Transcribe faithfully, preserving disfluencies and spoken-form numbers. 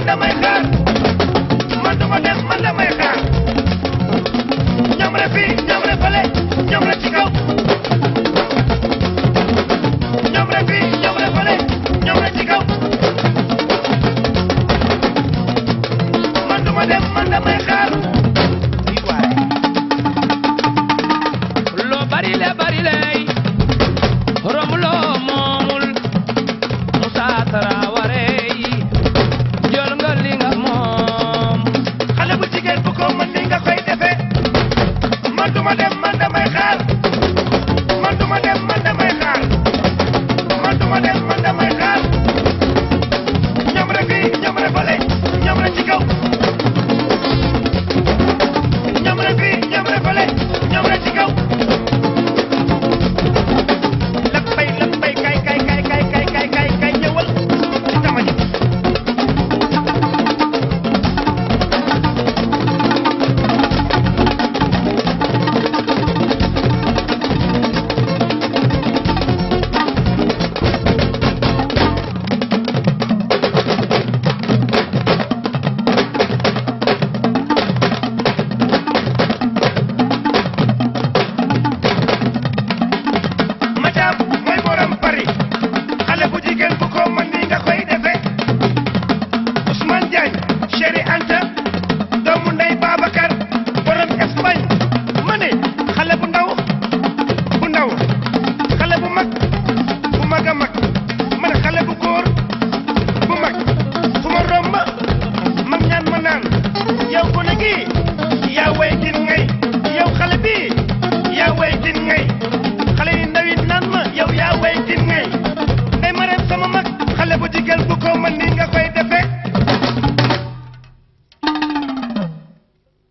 damay xaar man duma dem man damay xaar ñoom rek fii ñoom rek fële ñoom rek ci kaw ñoom rek fii ñoom rek fële ñoom rek ci kaw man duma dem man damay xaar loo bari le bari ley rom loo moomul Musa Traoré jël nga li nga moom xale bu jigéen bu ko mën ni nga koy defee man duma dem man damay xaar man duma dem man damay xaar man duma dem man damay xaar ñoom rek fii ñoom rek fële ñoom rek ci kaw ñoom rek fii ñoom rek fële ñoom rek ci kaw lak bay lak bay kay kay kay kay kay kay kay kay ñëwal ci sama ji Macaam mooy borom Paris xale bu jigéen bu ko mën ni nga koy defee Ousmane Diagne Chéri Anta doomu ndey Babacar borom Espagne ma ne xale bu ndaw bu ndaw xale bu mag bu mag a mag ma ne xale bu góor bu mag fu ma romb mag ñaan ma naan yow gone gi yaa way gin ngay yow xale bi yaa way gin ngay xale yi ndaw yi naan ma yow yaa way gin ngay ndey ma reem sama mag xale bu jigéen bu ko mën ni nga koy